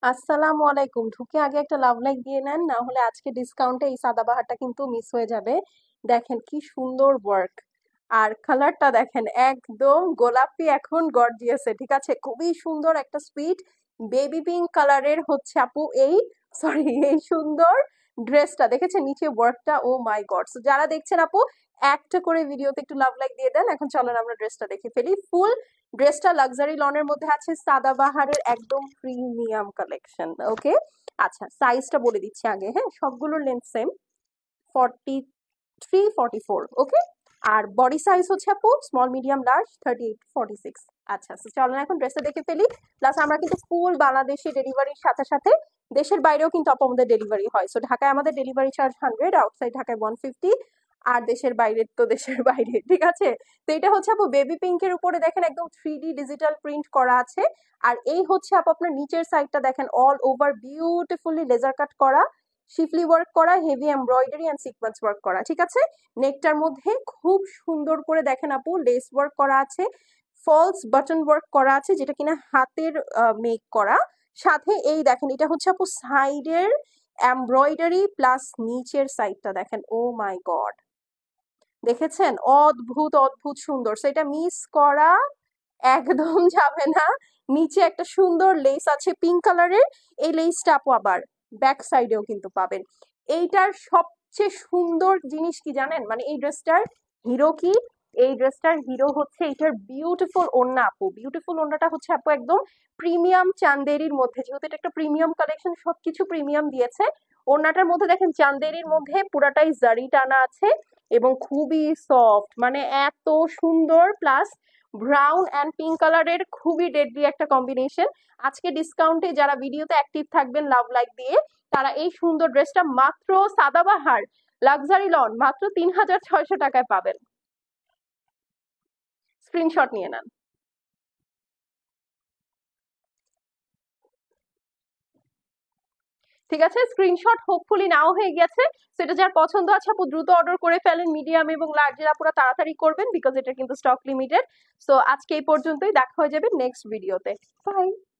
আসসালামু আলাইকুম। ঢুকে আগে একটা লাভ লাইক দিয়ে নেন, না হলে আজকে ডিসকাউন্টে এই সাদাবাহারটা কিন্তু মিস হয়ে যাবে। দেখেন কি সুন্দর ওয়ার্ক, আর কালারটা দেখেন একদম গোলাপি, এখন গর্জিয়াসে, ঠিক আছে, খুবই সুন্দর একটা সুইট বেবি পিঙ্ক কালারের হচ্ছে আপু এই, সরি, এই সুন্দর ড্রেসটা দেখেছেন, নিচে ওয়ার্কটা, ও মাই গড। সো যারা দেখছেন আপু, একটা করে ভিডিওতে একটু লাভ লাইক দিয়ে দেন। এখন চলেন আমরা ড্রেসটা দেখে ফেলি। ফুল ড্রেসটা লাক্সারি লনের মধ্যে আছে, সাদাবাহারের একদম প্রিমিয়াম কালেকশন। ওকে, আচ্ছা সাইজটা বলে দিচ্ছি আগে, হ্যাঁ, সবগুলোর লেন্থ সেম, 43, 44। ওকে, আর বডি সাইজ হচ্ছে আপু স্মল মিডিয়াম লার্জ 38, 46। আচ্ছা, so চলেন এখন ড্রেসটা দেখে ফেলি। প্লাস আমরা কিন্তু ফুল বাংলাদেশে ডেলিভারির সাথে সাথে দেশের বাইরেও কিন্তু আপু আমাদের ডেলিভারি হয়। সো ঢাকায় আমাদের ডেলিভারি চার্জ 100, আউটসাইড ঢাকায় 150, আর দেশের বাইরে তো দেশের বাইরে, ঠিক আছে। তো এটা হচ্ছে আপু বেবি পিঙ্কের উপরে দেখেন একদম 3D ডিজিটাল প্রিন্ট করা আছে। আর এই হচ্ছে আপু আপনার নিচের সাইডটা দেখেন, all over beautifully laser cut করা, শিফলি ওয়ার্ক করা, heavy embroidery and sequence work করা, ঠিক আছে। নেকটার মধ্যে খুব সুন্দর করে দেখেন আপু লেস ওয়ার্ক করা আছে, ফলস বাটন ওয়ার্ক করা আছে, যেটা কিনা হাতের মেক করা। সাথে এই দেখেন, এটা হচ্ছে আপু সাইডের এমব্রয়ডারি প্লাস নিচের সাইডটা দেখেন, ও মাই গড, দেখেছেন, অদ্ভুত অদ্ভুত সুন্দর। সো এটা মিস করা একদম যাবে না। নিচে একটা সুন্দর লেস আছে পিঙ্ক কালারের, এই লেসটা আপু আবার ব্যাক সাইডেও কিন্তু পাবেন। এইটার সবচেয়ে সুন্দর জিনিস কি জানেন, মানে এই ড্রেসটার হিরো কি, এই ড্রেসটার হিরো হচ্ছে এটার বিউটিফুল ওড়না আপু। বিউটিফুল ওড়নাটা হচ্ছে আপু একদম প্রিমিয়াম চান্দেরির মধ্যে, যেহেতু এটা একটা প্রিমিয়াম কালেকশন, সবকিছু প্রিমিয়াম দিয়েছে। ওড়নাটার মধ্যে দেখেন চান্দেরির মধ্যে পুরাটাই জারি টানা আছে এবং খুবই সফট, মানে এত সুন্দর। প্লাস ব্রাউন অ্যান্ড পিঙ্ক কালারের খুবই ডেডলি একটা কম্বিনেশন। আজকে ডিসকাউন্টে যারা ভিডিওতে অ্যাক্টিভ থাকবেন লাভ লাইক দিয়ে, তারা এই সুন্দর ড্রেসটা মাত্র সাদাবাহার লাক্সারি লন মাত্র 3600 টাকায় পাবেন। স্ক্রিনশট নিয়ে নেন। ঠিক আছে, স্ক্রিনশট হোপফুলি নাও হয়ে গেছে। সেটা যার পছন্দ আছে আপু দ্রুত অর্ডার করে ফেলেন। মিডিয়াম এবং লার্জের আপুরা তাড়াতাড়ি করবেন, বিকজ এটা কিন্তু স্টক লিমিটেড। সো আজকে এই পর্যন্তই, দেখা হয়ে যাবে নেক্সট ভিডিওতে। বাই।